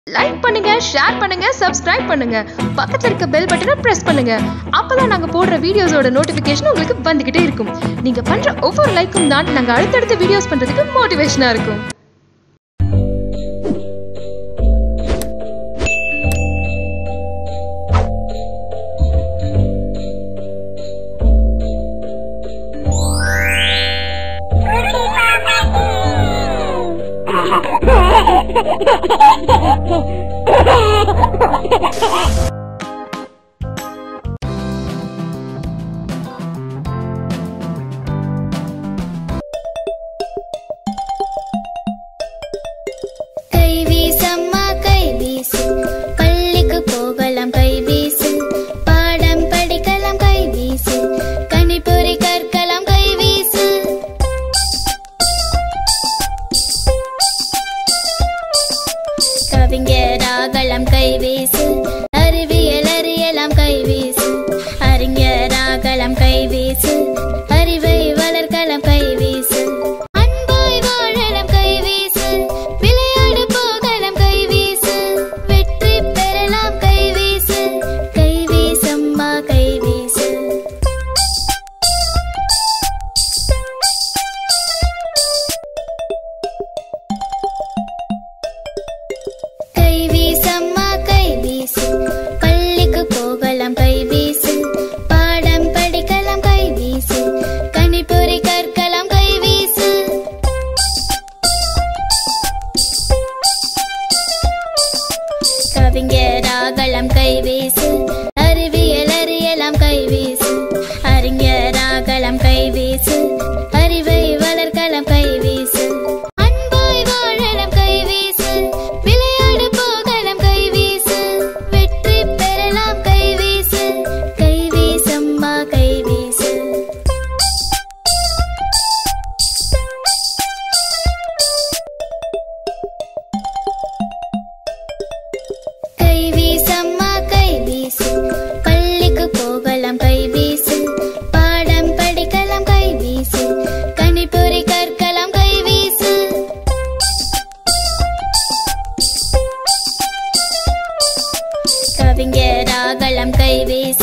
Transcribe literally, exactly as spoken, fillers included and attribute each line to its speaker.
Speaker 1: Like பண்ணுங்க, share பண்ணுங்க, subscribe பண்ணுங்க. பக்கத்துல இருக்க பெல் பட்டனை பிரஸ் பண்ணுங்க. அப்பதான் நாங்க போடுற வீடியோஸோட நோட்டிபிகேஷன் உங்களுக்கு வந்துகிட்டே இருக்கும். நீங்க பண்ற ஒவ்வொரு லைக்கும் தான் நாங்க அடுத்தடுத்த வீடியோஸ் பண்றதுக்கு மோட்டிவேஷனா இருக்கும்.
Speaker 2: கைவீசம்மா கைவீசு, பள்ளிக்கு போகலாம் கைவீசு, பாடம் படிக்கலாம் கைவீசு, கணிப்பொறி கற்கலாம் கைவீசு. கவிஞராகலாம் கைவீசு, அறிவியல் அறியலாம் கைவீசு, அறிஞராகலாம் கைவீசு, அறிவை வளர்க்கலாம் கைவீசு, அன்பாய் வாழலாம் கைவீசு, விளையாடு போகலாம் கைவீசு, வெற்றி பெறலாம் கைவீசு, கைவீசம்மா கைவீசு. கைவீசம்மா கைவீசு, பள்ளிக்கு போகலாம் கைவீசு, பாடம் படிக்கலாம் கைவீசு, கணிப்பொறி கற்கலாம் கைவீசு. கவிஞராகலாம் கைவீசு, அறிவியல் அறியலாம் கைவீசு, அறிஞராகலாம் கைவீசு, அறிவை வளர்க்கலாம் கைவீசு, அன்பாய் வாழலாம் கைவீசு, விளையாடு போகலாம் கைவீசு, வெற்றி பெறலாம் கைவீசு, கைவீசம்மா கைவீசு. கைவீசம்மா கைவீசு, பள்ளிக்கு போகலாம் கைவீசு, பாடம் படிக்கலாம் கைவீசு, கணிப்பொறி கற்கலாம் கைவீசு. கவிஞராகலாம் கைவீசு,